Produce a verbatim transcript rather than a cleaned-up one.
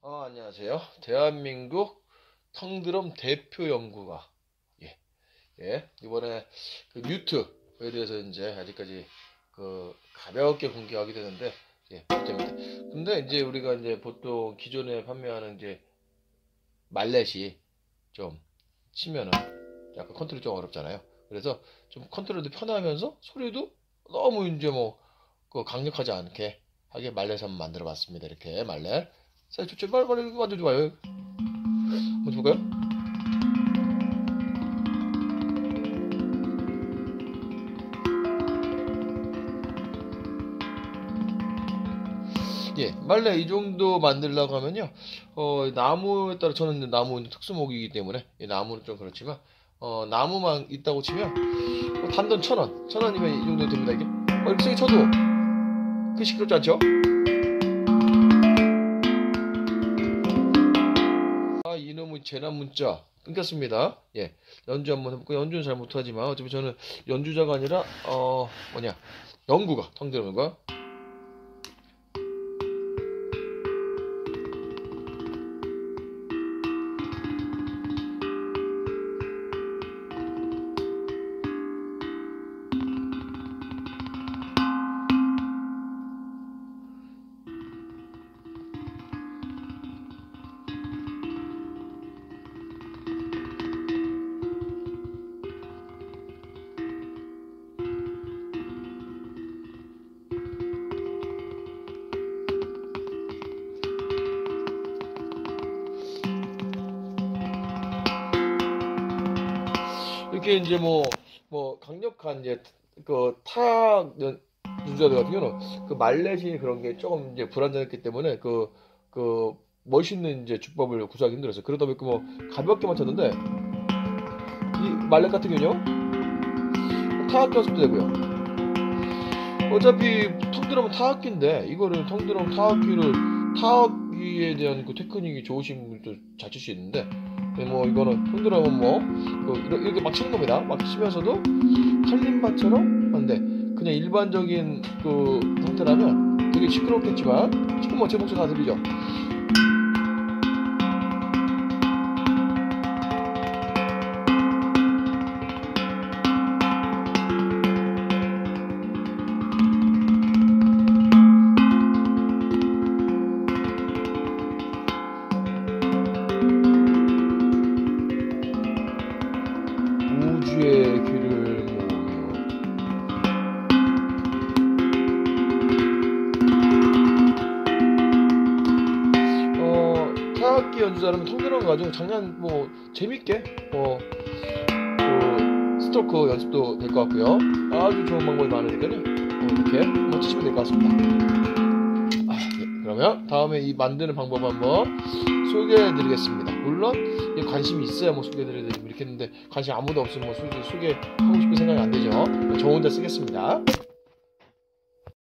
어, 안녕하세요. 대한민국 텅드럼 대표 연구가 예, 예 이번에 그 뉴트에 대해서 이제 아직까지 그 가볍게 공개하게 되는데 예, 됩니다. 근데 이제 우리가 이제 보통 기존에 판매하는 이제 말렛이 좀 치면은 약간 컨트롤이 좀 어렵잖아요. 그래서 좀 컨트롤도 편하면서 소리도 너무 이제 뭐 그 강력하지 않게 하게 말렛 한번 만들어 봤습니다. 이렇게 말렛. 자, 저, 저, 빨리, 빨리, 만져 줘봐요. 한번 볼까요? 예, 말레 이 정도 만들려고 하면요, 어, 나무에 따라 저는 나무 특수목이기 때문에, 이 나무는 좀 그렇지만, 어, 나무만 있다고 치면, 어, 단돈 천 원, 천 원이면 이 정도 됩니다, 이게. 어, 이렇게 세게 쳐도, 그게 시끄럽지 않죠? 아, 이놈의 재난 문자. 끊겼습니다. 예. 연주 한번 해볼까요? 연주는 잘 못하지만, 어차피 저는 연주자가 아니라, 어, 뭐냐, 연구가, 텅드럼 연구가. 이렇게 이제 뭐, 뭐, 강력한 이제 그 타악 연주자들 같은 경우는 그 말렛이 그런 게 조금 이제 불안정했기 때문에 그, 그 멋있는 이제 주법을 구사하기 힘들었어요. 그러다 보니까 뭐 가볍게만 쳤는데 이 말렛 같은 경우는요, 타악기 연습도 되고요. 어차피 텅드럼은 타악기인데 이거를 텅드럼 타악기를 타악기에 대한 그 테크닉이 좋으신 분도 잘 칠 수 있는데 뭐 이거는 텅드럼은 뭐 이렇게 막 치는 겁니다. 막 치면서도 칼림바처럼 하는데 그냥 일반적인 그 상태라면 되게 시끄럽겠지만 지금 뭐 제 목소리 다 들리죠? 우주의 귀를 모으며 어, 타악기 연주자라면 텅드럼 가지고 장난 뭐 재밌게 뭐 그 스트로크 연습도 될 것 같고요. 아주 좋은 방법이 많으니까요. 어, 이렇게 한번 치시면 될 것 같습니다. 아, 네. 그러면 다음에 이 만드는 방법 한번 소개해 드리겠습니다. 물론 관심이 있어야 뭐 소개해 드리고 이렇게 했는데 관심 아무도 없으면 뭐 소개, 소개하고 싶은 생각이 안 되죠. 저 혼자 쓰겠습니다.